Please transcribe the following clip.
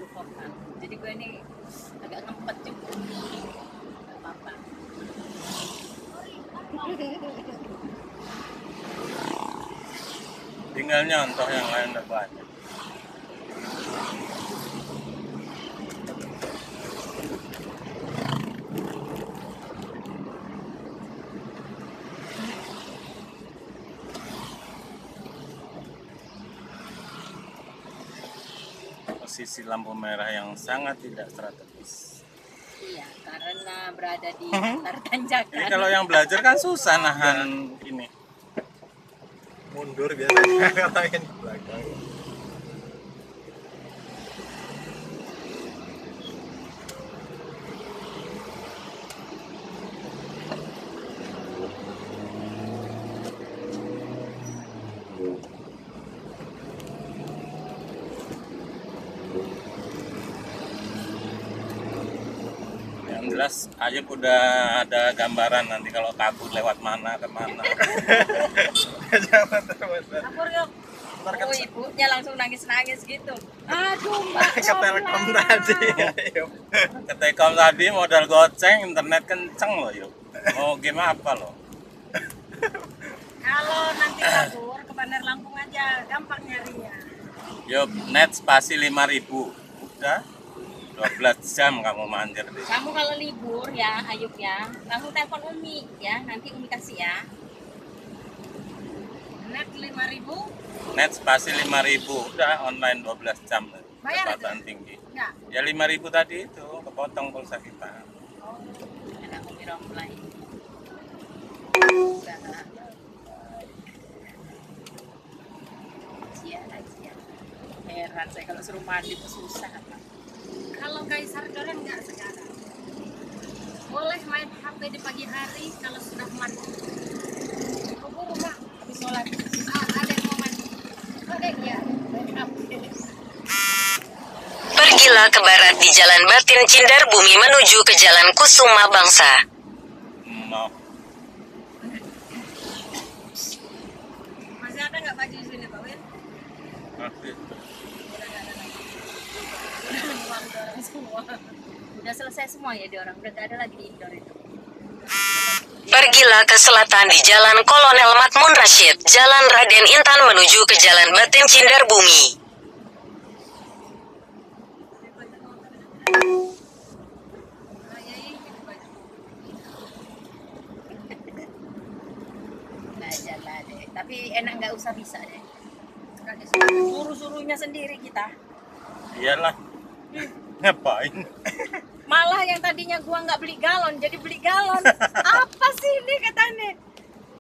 satu kota. Jadi gue ini agak ngempet juga. Gak apa-apa. Tinggal nyontoh yang lain udah banyak. Posisi lampu merah yang sangat tidak strategis. Iya, karena berada di antar tanjakan. Jadi kalau yang belajar kan susah nahan ini. Mundur biasanya kalau yang di belakang. Yang jelas Ayub udah ada gambaran nanti kalau kabur lewat mana ke mana. Jangan terus. Kabur yuk. Ntar kan Oh, ibunya langsung nangis-nangis gitu. Aduh, Mbak. ke Telkom tadi. Ayo. Ke Telkom tadi modal goceng, internet kenceng loh Yub. Mau game apa loh? Kalau nanti kabur ke Bandar Lampung aja, gampang nyarinya. Yub, net spasi 5.000. Udah 12 jam kamu mandir di. Kamu kalau libur ya, Ayub ya, langsung telepon Umi ya, nanti Umi kasih ya. Net 5.000? Net spasi 5.000. Udah online 12 jam. Bayar Kecepatan tinggi. Enggak. Ya 5.000 tadi itu kepotong pulsa kita. Oh, ada Umi Romlai. Aja. Heran saya kalau suruh mandi itu susah. Kalau Kaisar Doren enggak sekarang. Boleh main HP di pagi hari kalau sudah mandi. Oh, Kak, habis sholat. Ada yang mau mandi. Oke, ya. Main HP. Pergilah ke barat di Jalan Batin Cindar Bumi menuju ke Jalan Kusuma Bangsa. No. Masih ada nggak baju di sini, Pak Win? Nanti. Orang semua. Udah selesai semua ya di orang, udah gak ada lagi di indoor itu. Pergilah ke selatan di Jalan Kolonel Matmun Rashid, Jalan Raden Intan menuju ke Jalan Batin Cindar Bumi. Belajar lah deh, tapi enak nggak usah bisa deh. Suruh-suruhnya sendiri kita. Iyalah. Ngapain? Malah yang tadinya gua nggak beli galon, jadi beli galon. Apa